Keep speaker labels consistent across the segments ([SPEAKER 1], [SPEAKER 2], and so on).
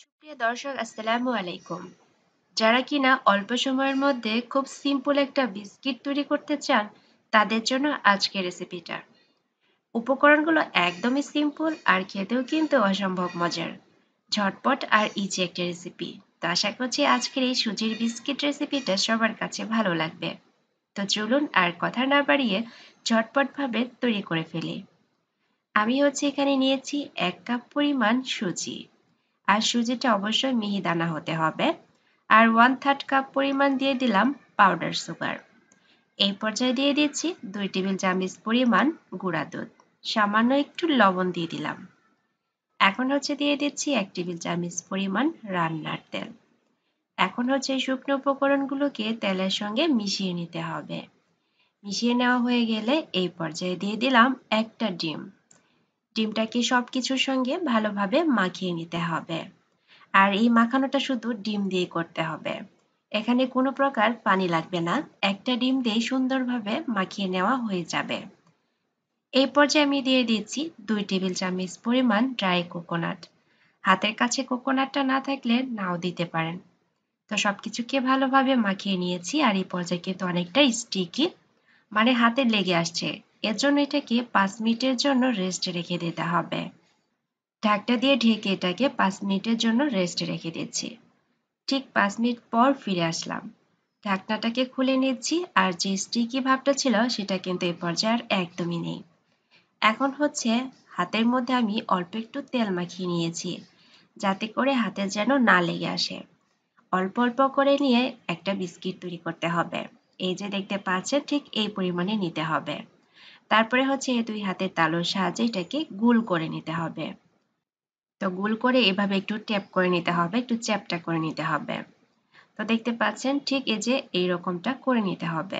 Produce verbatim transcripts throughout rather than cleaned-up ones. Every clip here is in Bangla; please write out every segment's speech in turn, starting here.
[SPEAKER 1] সুপ্রিয় দর্শক, আসসালামু আলাইকুম। যারা কিনা অল্প সময়ের মধ্যে খুব সিম্পল একটা বিস্কিট তৈরি করতে চান, তাদের জন্য আজকের রেসিপিটা। উপকরণগুলো একদমই সিম্পল আর খেতেও কিন্তু অসম্ভব মজার। ঝটপট আর ইজি একটা রেসিপি। তো আশা করছি আজকের এই সুজির বিস্কিট রেসিপিটা সবার কাছে ভালো লাগবে। তো চলুন আর কথা না বাড়িয়ে ঝটপটভাবে তৈরি করে ফেলি। আমি হচ্ছে এখানে নিয়েছি এক কাপ পরিমাণ সুজি। আর সুজিটা অবশ্যই মিহিদানা হতে হবে। আর ওয়ান থার্ড কাপ পরিমাণ দিয়ে দিলাম পাউডার সুগার। এই পর্যায়ে দিয়ে দিচ্ছি দুই টেবিল চামচ পরিমাণ গুঁড়া দুধ। সামান্য একটু লবণ দিয়ে দিলাম। এখন হচ্ছে দিয়ে দিচ্ছি এক টেবিল চামচ পরিমাণ রান্নার তেল। এখন হচ্ছে এই শুকনো উপকরণগুলোকে তেলের সঙ্গে মিশিয়ে নিতে হবে। মিশিয়ে নেওয়া হয়ে গেলে এই পর্যায়ে দিয়ে দিলাম একটা ডিম। ডিমটাকে সব কিছুর সঙ্গে ভালোভাবে মাখিয়ে নিতে হবে। আর এই মাখানোটা শুধু ডিম দিয়ে করতে হবে। এখানে কোনো প্রকার পানি লাগবে না। একটা ডিম দিয়ে সুন্দরভাবে মাখিয়ে নেওয়া হয়ে যাবে। এই পর্যায়ে আমি দিয়ে দিচ্ছি দুই টেবিল চামচ পরিমাণ ড্রাই কোকোনাট। হাতের কাছে কোকোনাটটা না থাকলে নাও দিতে পারেন। তো সবকিছুকে ভালোভাবে মাখিয়ে নিয়েছি আর এই পর্যায়ে কিন্তু অনেকটা স্টিকি, মানে হাতে লেগে আসছে। এর জন্য এটাকে পাঁচ মিনিটের জন্য রেস্টে রেখে দিতে হবে। ঢাকনা দিয়ে ঢেকে এটাকে পাঁচ মিনিটের জন্য রেস্টে রেখে দিচ্ছি। ঠিক পাঁচ মিনিট পর ফিরে আসলাম। ঢাকনাটাকে খুলে নিচ্ছি আর যে স্টিকি ভাবটা ছিল সেটা কিন্তু এই পর্যায়ে আর একদমই নেই। এখন হচ্ছে হাতের মধ্যে আমি অল্প একটু তেল মাখিয়ে নিয়েছি, যাতে করে হাতে যেন না লেগে আসে। অল্প অল্প করে নিয়ে একটা বিস্কিট তৈরি করতে হবে। এই যে দেখতে পাচ্ছেন, ঠিক এই পরিমাণে নিতে হবে। তারপরে হচ্ছে এই দুই হাতের তালুর সাহায্যে এটাকে গোল করে নিতে হবে। তো গোল করে এভাবে একটু ট্যাপ করে নিতে হবে, একটু চ্যাপটা করে নিতে হবে। তো দেখতে পাচ্ছেন ঠিক এই যে এইরকমটা করে নিতে হবে।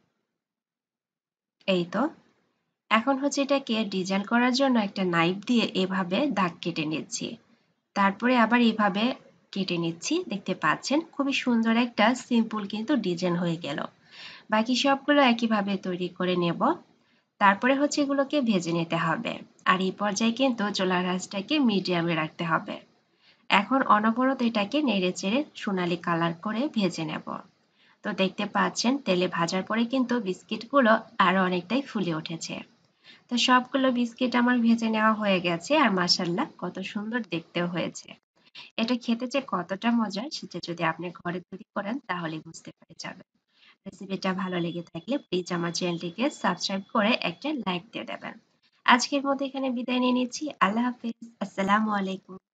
[SPEAKER 1] এই তো এখন হচ্ছে এটাকে ডিজাইন করার জন্য একটা নাইফ দিয়ে এভাবে দাগ কেটে নিচ্ছি। তারপরে আবার এইভাবে কেটে নিচ্ছি। দেখতে পাচ্ছেন খুবই সুন্দর একটা সিম্পল কিন্তু ডিজাইন হয়ে গেল। বাকি সবগুলো একইভাবে তৈরি করে নেব। তারপরে হচ্ছে এগুলোকে ভেজে নিতে হবে। আর এই পর্যায়ে কিন্তু চুলার আঁচটাকে মিডিয়ামে রাখতে হবে। এখন অনবরত এটাকে নেড়ে চেড়ে সোনালী কালার করে ভেজে নেব। তো দেখতে পাচ্ছেন তেলে ভাজার পরে কিন্তু বিস্কিটগুলো আরো অনেকটাই ফুলে উঠেছে। তো সবগুলো বিস্কিট আমার ভেজে নেওয়া হয়ে গেছে আর মাশাআল্লাহ কত সুন্দর দেখতেও হয়েছে। এটা খেতে যে কতটা মজার সেটা যদি আপনি ঘরে তৈরি করেন তাহলে বুঝতে পেরে যাবেন। রেসিপিটা ভালো লেগে থাকলে প্লিজ আমার চ্যানেলটিকে সাবস্ক্রাইব করে একটা লাইক দিয়ে দেবেন। আজকের মতো এখানে বিদায় নিয়ে নিচ্ছি। আল্লাহ হাফেজ। আসসালামু আলাইকুম।